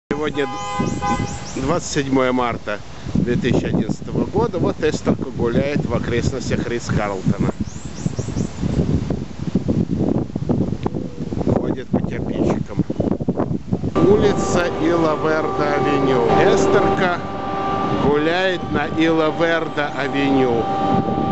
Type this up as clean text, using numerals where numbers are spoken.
Сегодня 27 марта 2011 года. Вот Эстерка гуляет в окрестностях Ритц-Карлтона. Ходит по кирпичикам. Улица Ила-Верде-авеню. Эстерка гуляет на Ила-Верде-авеню.